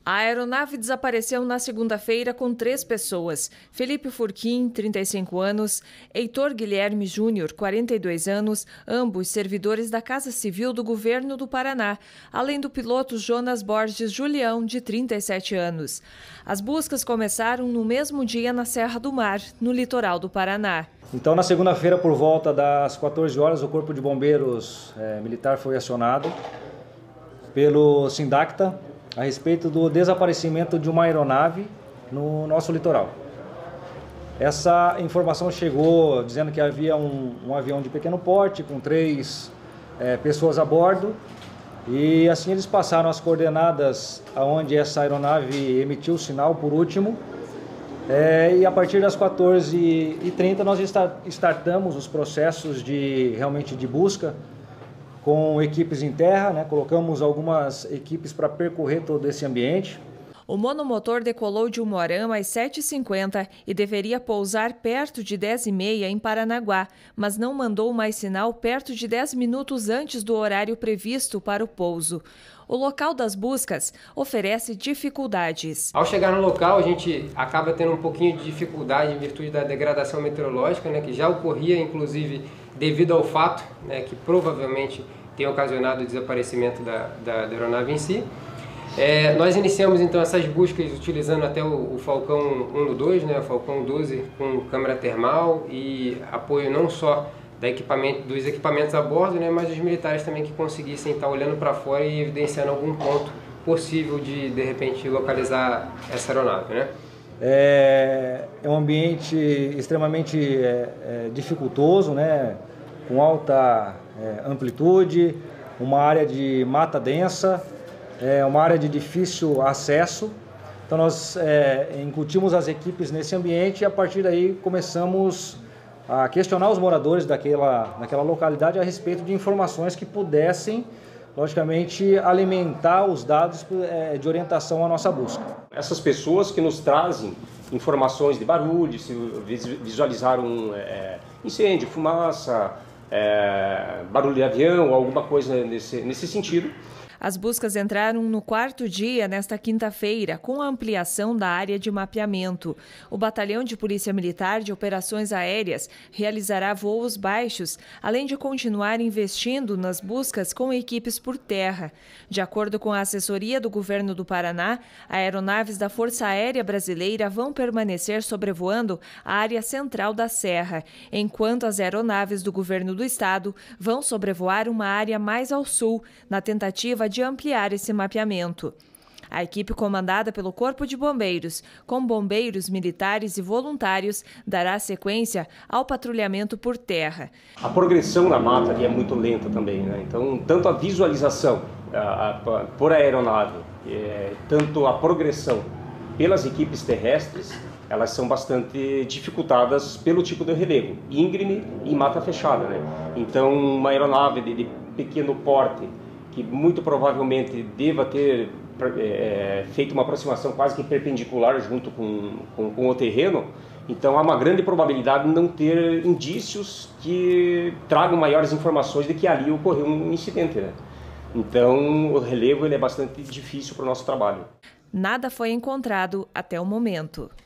A aeronave desapareceu na segunda-feira com 3 pessoas. Felipe Furquim, 35 anos, Heitor Guilherme Júnior, 42 anos, ambos servidores da Casa Civil do Governo do Paraná, além do piloto Jonas Borges Julião, de 37 anos. As buscas começaram no mesmo dia na Serra do Mar, no litoral do Paraná. Então, na segunda-feira, por volta das 14 horas, o Corpo de Bombeiros Militar foi acionado pelo Sindacta a respeito do desaparecimento de uma aeronave no nosso litoral. Essa informação chegou dizendo que havia um avião de pequeno porte com 3 pessoas a bordo, e assim eles passaram as coordenadas aonde essa aeronave emitiu o sinal por último, e a partir das 14h30 nós startamos os processos realmente de busca com equipes em terra, colocamos algumas equipes para percorrer todo esse ambiente. O monomotor decolou de Umuarama às 7h50 e deveria pousar perto de 10h30 em Paranaguá, mas não mandou mais sinal perto de 10 minutos antes do horário previsto para o pouso. O local das buscas oferece dificuldades. Ao chegar no local, a gente acaba tendo um pouquinho de dificuldade em virtude da degradação meteorológica, que já ocorria, inclusive, devido ao fato que provavelmente tem ocasionado o desaparecimento da aeronave em si. Nós iniciamos então essas buscas utilizando até o Falcão 1-2, o Falcão 12 com câmera termal e apoio não só dos equipamentos a bordo, mas os militares também que conseguissem estar olhando para fora e evidenciando algum ponto possível de repente, localizar essa aeronave. É um ambiente extremamente dificultoso, com alta amplitude, uma área de mata densa, uma área de difícil acesso. Então nós incutimos as equipes nesse ambiente e a partir daí começamos a questionar os moradores daquela localidade a respeito de informações que pudessem, logicamente, alimentar os dados de orientação à nossa busca. Essas pessoas que nos trazem informações de barulho, se visualizaram incêndio, fumaça, barulho de avião, alguma coisa nesse sentido. As buscas entraram no 4º dia nesta quinta-feira, com a ampliação da área de mapeamento. O Batalhão de Polícia Militar de Operações Aéreas realizará voos baixos, além de continuar investindo nas buscas com equipes por terra. De acordo com a assessoria do Governo do Paraná, aeronaves da Força Aérea Brasileira vão permanecer sobrevoando a área central da Serra, enquanto as aeronaves do Governo do Estado vão sobrevoar uma área mais ao sul, na tentativa de ampliar esse mapeamento. A equipe comandada pelo Corpo de Bombeiros, com bombeiros militares e voluntários, dará sequência ao patrulhamento por terra. A progressão na mata ali é muito lenta também, Então, tanto a visualização por aeronave, tanto a progressão pelas equipes terrestres, elas são bastante dificultadas pelo tipo de relevo, íngreme e mata fechada, Então, uma aeronave de pequeno porte, que muito provavelmente deva ter feito uma aproximação quase que perpendicular junto com o terreno, então há uma grande probabilidade de não ter indícios que tragam maiores informações de que ali ocorreu um incidente. Então o relevo é bastante difícil para o nosso trabalho. Nada foi encontrado até o momento.